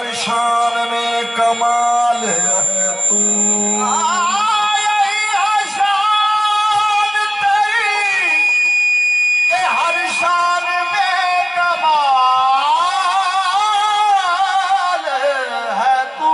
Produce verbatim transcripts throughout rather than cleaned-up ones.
शान में कमाल है तू, शान तेरी के हर शान में कमाल है तू।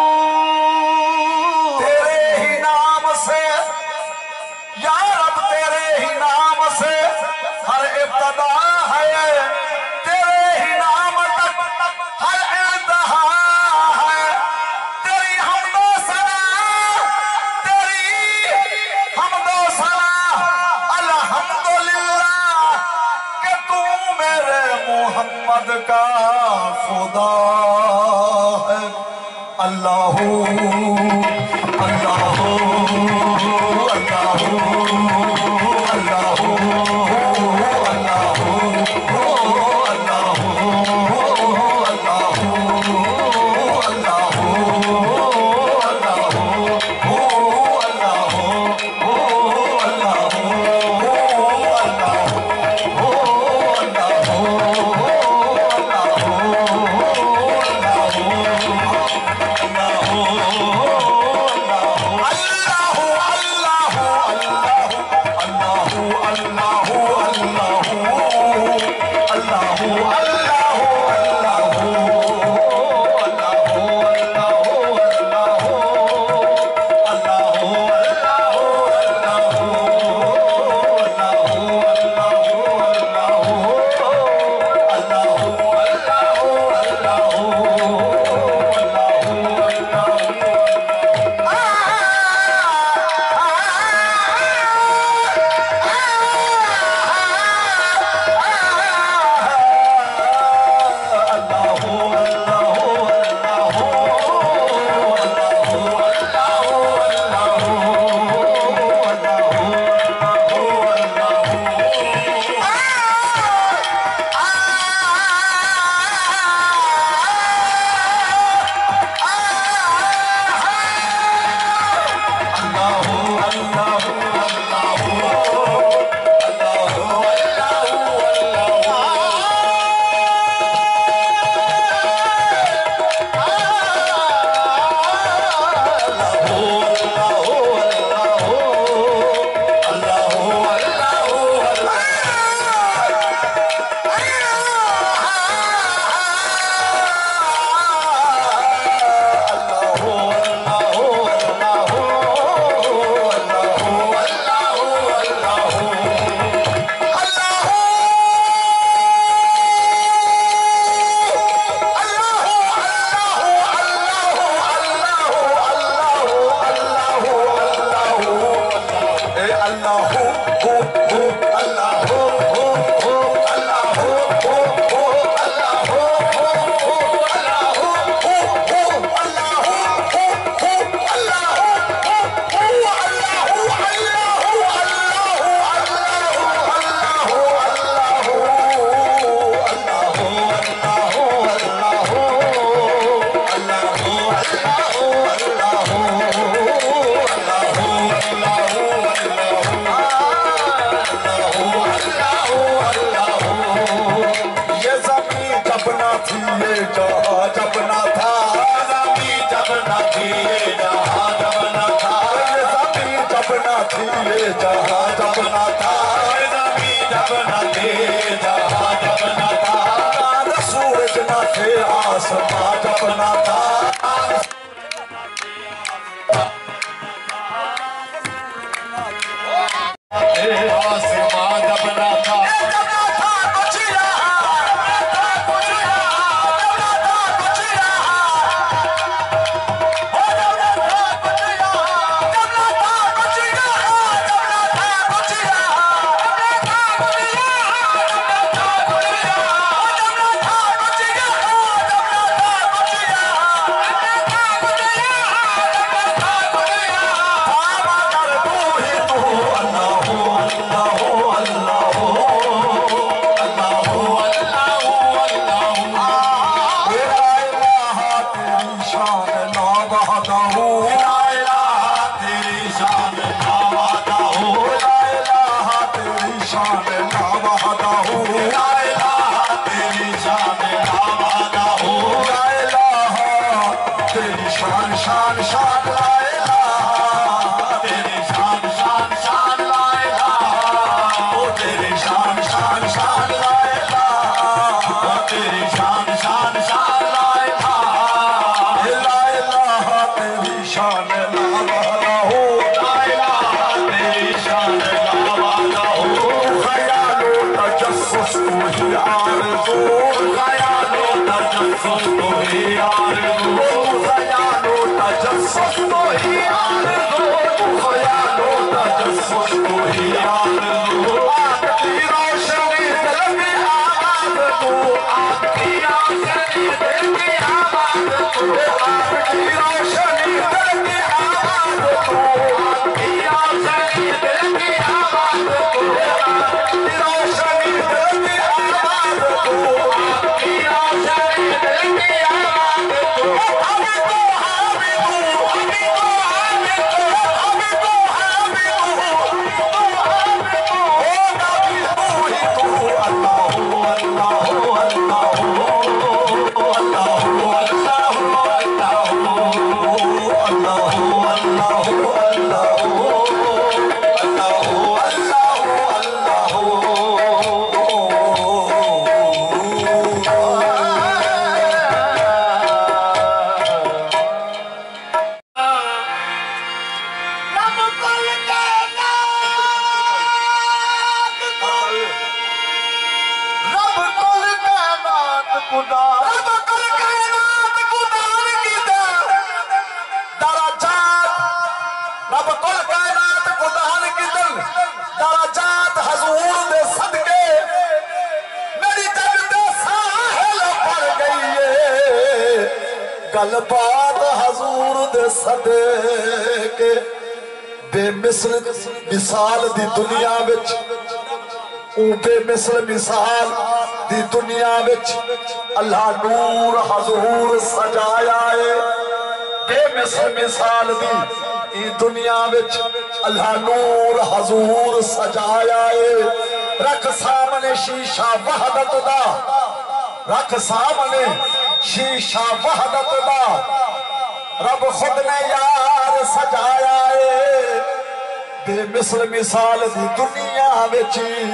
तेरे ही नाम से या रब, तेरे ही नाम से हर इब्तदा है, तेरे ही नाम तक हर इंतहा है। तेरी हमदो सना, तेरी हमदो सना अल्हम्दुलिल्लाह कि तू मेरे मोहम्मद का खुदा है। अल्लाहू अल्लाहू अल्लाहू अल्लाहू गलबात हजूर दे सदके बेमिसल मिसाल दी दुनिया विच ओ बेमिसल मिसाल दी दुनिया विच अल्लाह नूर हजूर सजाया है। बेमिसल मिसाल दी ई दुनिया विच अल्लाह नूर हजूर सजाया है। रख सामने शीशा वहदत दा, रख सामने शीशा वहदत दा, रब खुद ने यार सजाया है। बेमिसल मिसाल दी दुनिया विच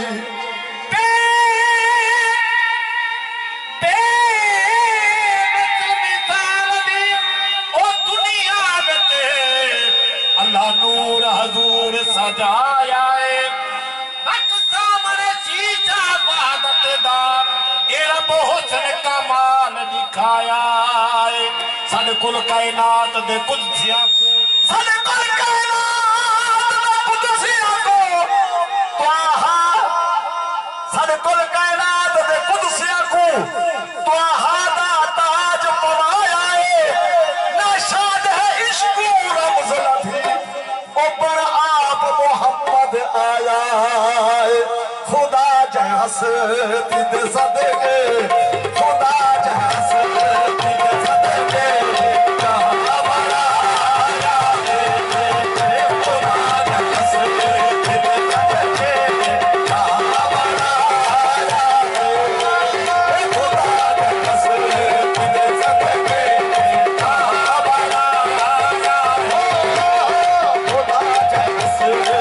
बेमिसल मिसाल दी ओ दुनिया विच अल्लाह नूर हजूर सजाया है। रख सामने शीशा वहदत दा, ए रब हुस्न कमाल दिखाया है। साडे कुल कायनात दे कुदसियां को, साडे कुल कायनात दे कुदसियां को त्वाहा, साडे कुल कायनात दे कुदसियां को त्वाहा दा ताज पवाया है। नाशाद है इश्क रमज़ लफी ओ पर आप मोहम्मद आया है। खुदा जहसती दे सदके, खुदा जहसती दे सदके कहाँ बड़ा आया है। खुदा जहसती दे सदके कहाँ बड़ा आया है। खुदा जहसती दे सदके कहाँ बड़ा आया है। खुदा जहसती दे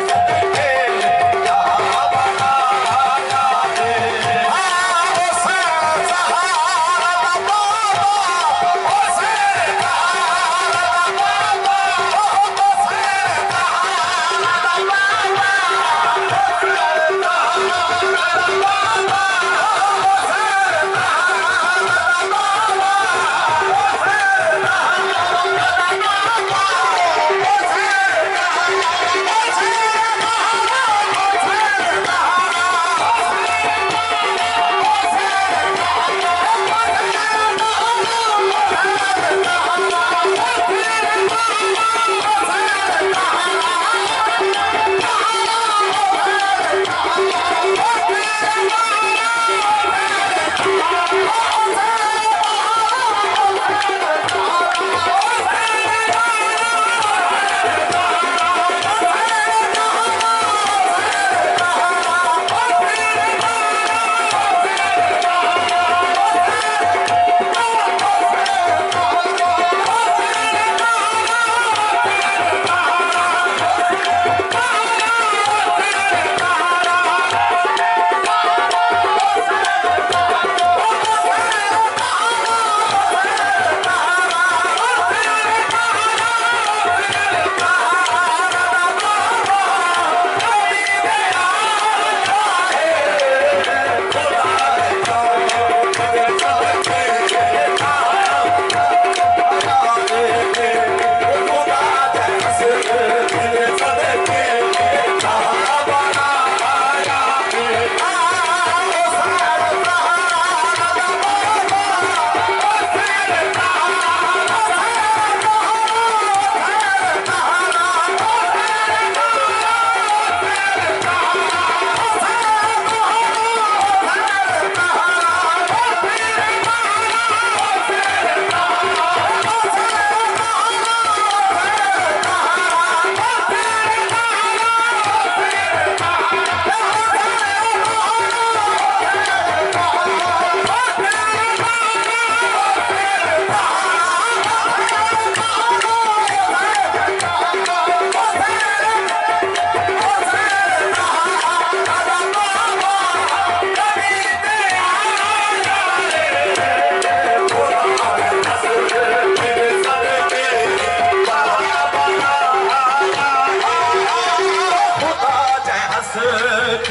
सदके कहाँ बड़ा आया है।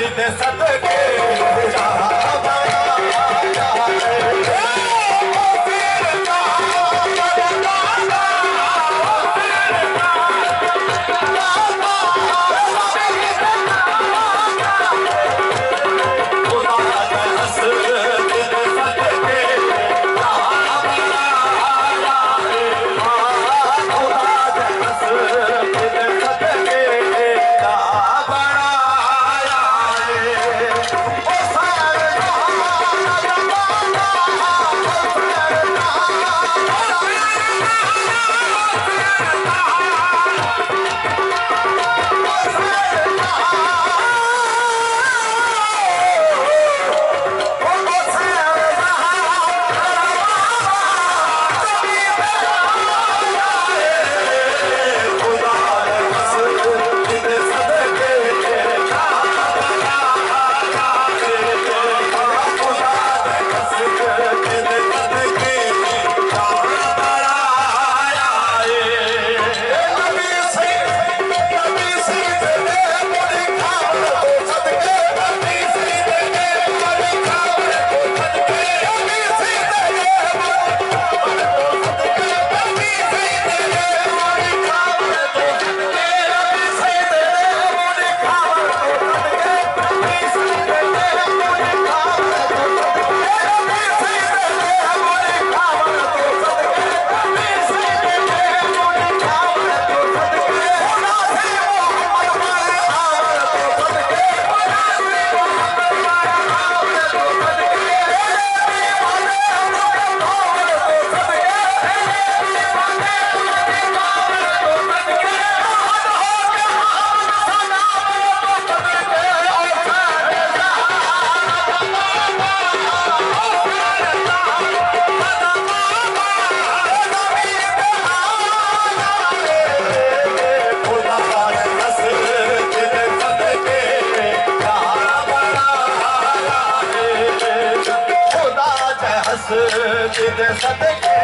जिदे सदके जहां बनाया जिदे सदके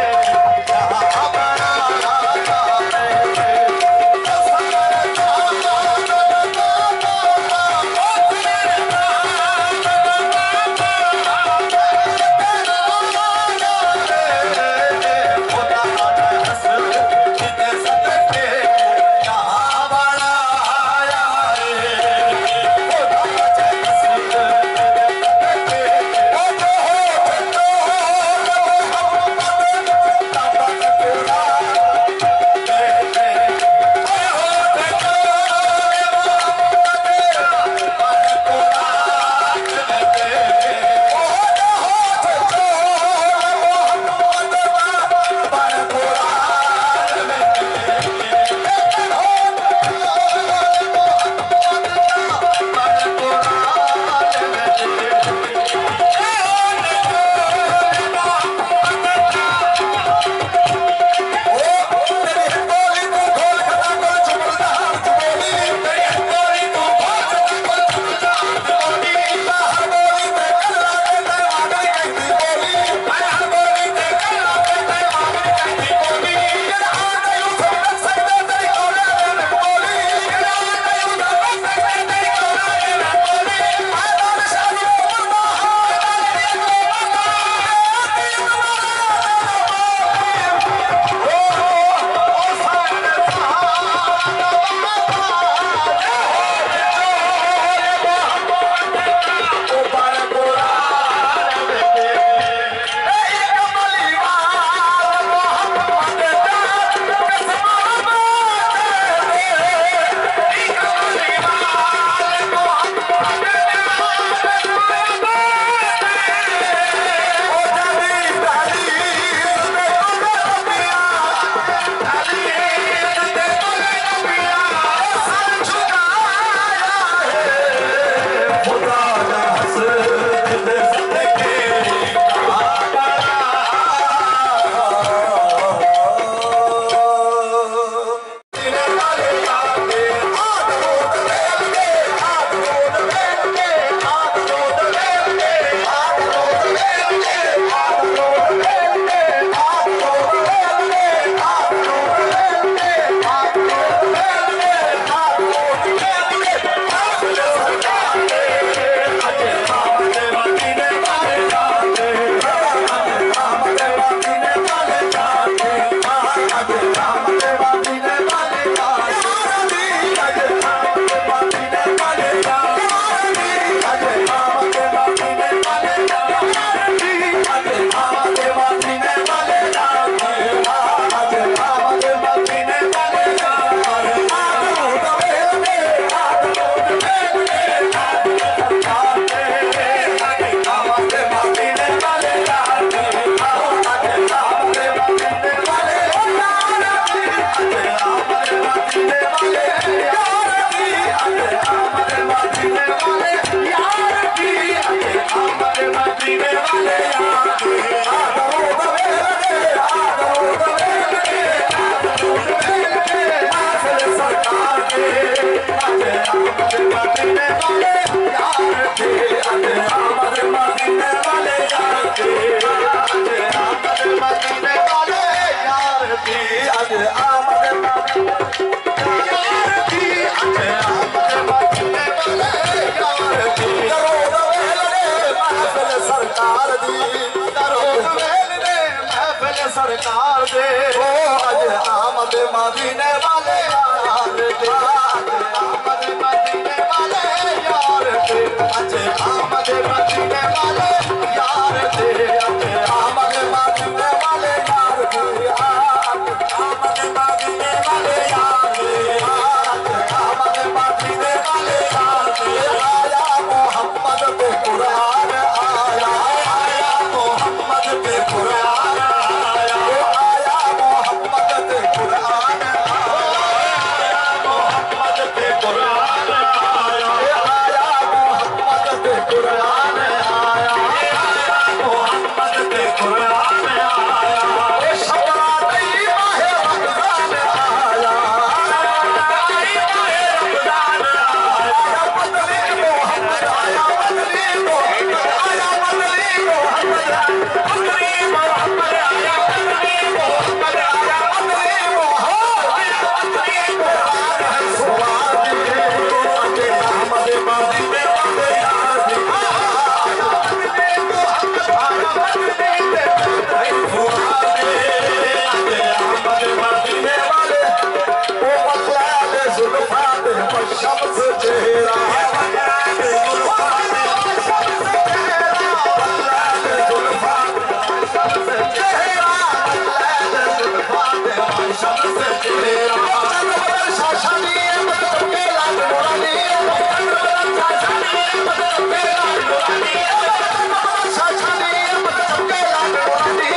जहां बनाया सरकार दे ओ अज आमद मदीने वाले यार दे आमद मदीने वाले यार दे अज आमद मदीने वाले यार दे अज आमद मदीने वाले यार दे आमद मदीने वाले यार दे आमद मदीने वाले यार दे आया मोहम्मद पे कुरान आया आया मोहम्मद पे कुरान आया आया मोहम्मद पे कुरान आया मोहम्मद पे कुरान आया आया मोहम्मद पे कुरान आया आया मोहम्मद पे कुरान आया ए शबरा नहीं माहे रमजान आया नहीं माहे रमजान आया बदली मोहम्मद आया बदली मोहम्मद आया बदली मोहम्मद बदली मोहम्मद आया बदली मोहम्मद आया बदली मोहम्मद आया बदली कुरान है सुवादी अते अहमद मदीने वाले यार दी आया बदली मोहम्मद आया बदली सुवादी अते अहमद मदीने वाले ओ मल्लाल जुल्फा दे शम्स चेहरा मल्लाल जुल्फा दे शम्स चेहरा मल्लाल जुल्फा दे शम्स चेहरा मल्लाल जुल्फा दे शम्स चेहरा शाशानी मतलब के लाल नूरानी शाशानी मतलब के लाल नूरानी शाशानी मतलब के लाल नूरानी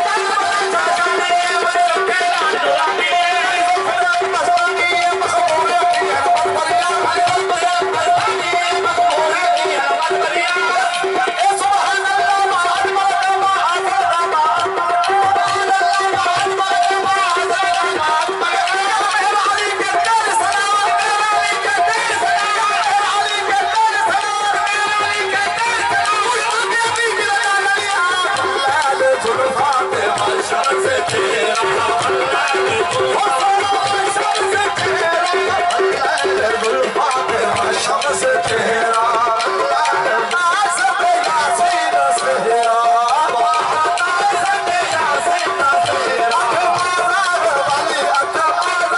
शाशानी मतलब के लाल नूरानी मस्तानी मखबूले की रहमत परिया मस्तानी मखबूले की रहमत परिया ए सुभान अल्लाह महान मर्तबा आज़मा सुभान अल्लाह महान मर्तबा आज़मा मेहरानी के तेरे सलाम मेहरानी के तेरे सलाम मेहरानी के तेरे सलाम मेहरानी के तेरे सलाम आगे भी गिरा लिया लाल जुल्फा पे हशर से तेरा लाल जुल्फा हशर से तेरा लाल जुल्फा पे हशर से तेरा नाज़ पे यासीन सेहरा नाज़ पे यासीन सेहरा अकबार वाली अकबार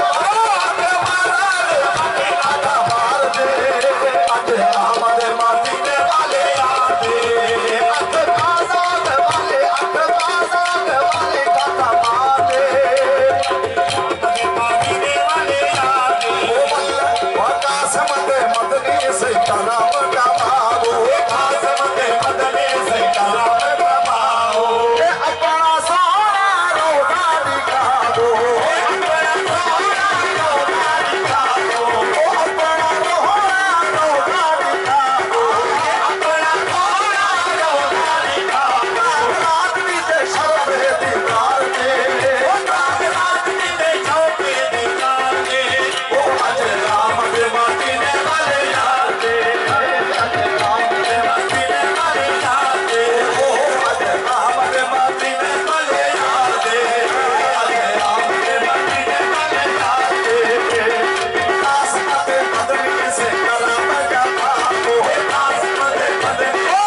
अकबार दे अज अहमद मदीने वाले यार दे अकबार वाले अकबार वाले अकबार दे अहमद मदीने वाले यार दे ओ मल्ला कासिम दे मदनी से कलाम कमाओ कासिम दे मदनी से कलाम कमाओ ए अपना सोना रोजा दिखा दो अपना सोना रोजा दिखा दो ओ अपना सोना रोजा दिखा दो अपना सोना रोजा दिखा दो आदमी दे शर्फ दीदार दे ओ आदमी दे शर्फ दीदार दे ओ अज अहमद मदीने वाले यार दे अज अहमद मदीने वाले यार दे ओ अज अहमद मदीने वाले यार दे अज अहमद मदीने वाले यार दे कासिम मदनी से कलाम कमाओ कासिम मदनी ओ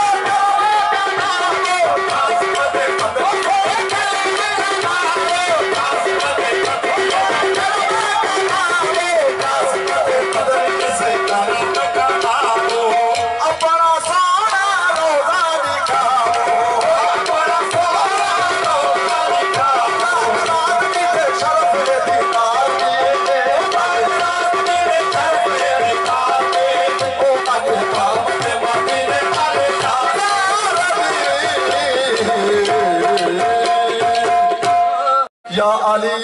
कासिम मदनी से कलाम कमाओ अपना सोना रोजा दिखाओ अपना सोना रोजा दिखाओ आदमी दे शर्फ दीदार दे आदमी दे शर्फ दीदार दे ओ अज अहमद मदीने वाले या अली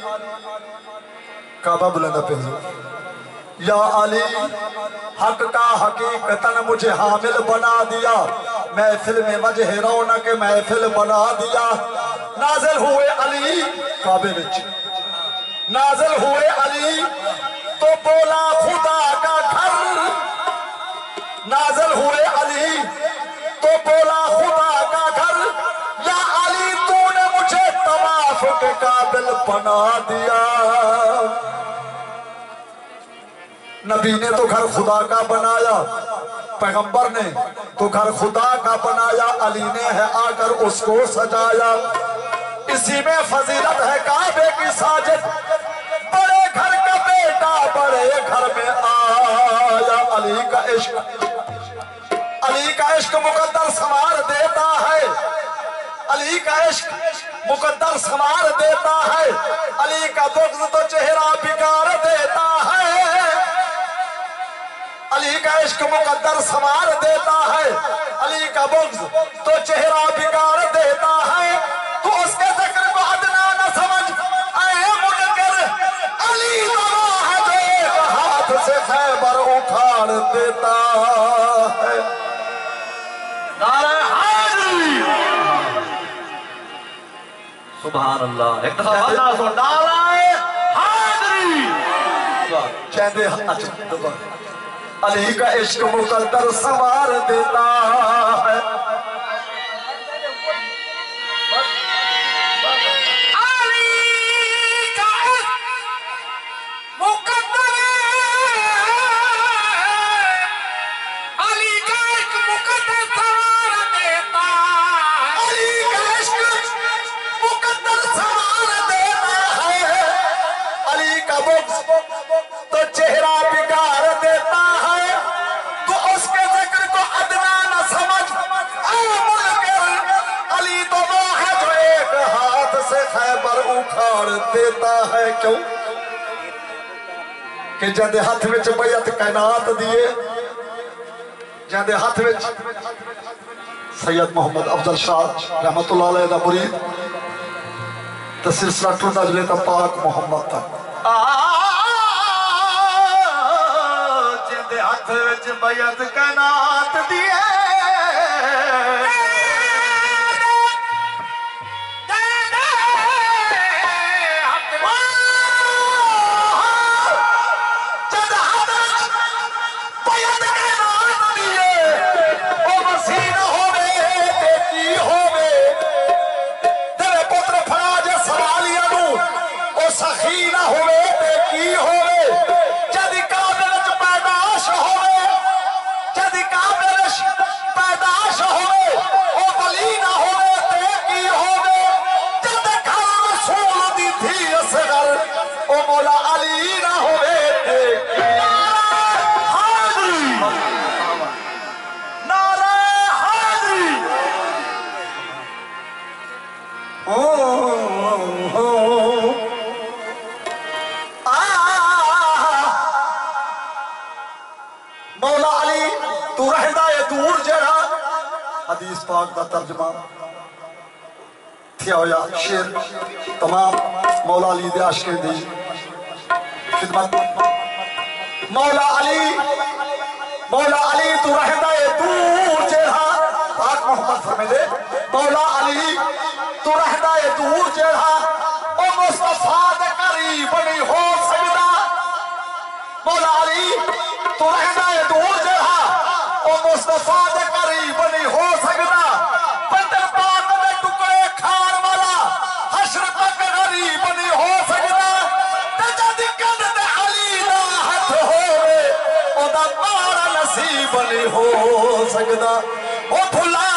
काबा बुलंद पे या अली हक का हकीकतन मुझे हामिल बना दिया महफिल में वजह रौनक महफिल बना दिया नाजिल हुए अली काबे विच नाजिल हुए अली तो बोला खुदा का घर नाजिल हुए अली तो बोला खुदा का घर या अली तूने मुझे तवाफ के काबिल बना दिया नबी ने तो घर खुदा का बनाया पैगंबर ने तो घर खुदा का बनाया अली ने है आकर उसको सजाया इसी में फजीलत है काबे की साजिद। बड़े घर का बेटा बड़े घर में आया। अली का इश्क अली का इश्क मुकद्दर संवार देता है। अली का इश्क मुकद्दर संवार देता है। अली का बुग़्ज़ तो चेहरा बिगाड़ देता है। अली का इश्क मुकद्दर संवार देता है। अली का बुग़्ज़ तो चेहरा बिगाड़ देता है। तो उसके जिक्र को अदना न समझ ऐ मुनकर। अली तो है जो एक हाथ से खैबर उखाड़ देता है। नारे हाज़री सुभान अल्लाह। एक दफा वादा सुन नारे हाज़री। कहते अली का इश्क मुकद्दर संवार देता है। तो चेहरा बिगाड़ देता है। तो उसके जिक्र को अदना न समझ अली तो वो है जो एक हाथ से खैबर उखाड़ देता है। क्यों कि जद हाथ विच बैयत कैनात दिए, जद हाथ विच सैयद मोहम्मद अफजल शाह रहमतुल्लाह अलैह दा मुरीद तो सिलसिला टूटा जले तो पाक मोहम्मद तक जिंदे हाथ विच बैयत कैनात दिए। सखी ना होवे ते की होवे जदी काबिल च पैदाश होवे, जदी काबिल च पैदाश होवे ओ वली ना होवे ते की होवे। जद घर रसूल दी थी असगर ओ मौला अली ना होवे ते की। हाज़री नारे हाज़री। ओ मौला अली तू रहंदा है दूर जड़ा। हदीस पाक का तर्जमा थिया होया शेर तमाम मौला अली दे आशिक़ां दी खिदमत। मौला अली मौला अली तू रहंदा है दूर जड़ा। पाक मोहम्मद फरमांदे मौला अली तू रहंदा है दूर जड़ा ओ मुस्तफा दे करीब नहीं हो सकदा। मौला अली तू रहना है दूर जहा ओ मुस्तफा दे करीब नहीं हो सकता। बंदर पाक दे टुकड़े खान वाला हश्र तक गरीब नहीं हो सकता। ते जद कद ते अली दा हथ होवे ओदा मारा नसीब नहीं हो सकता। ओ भुला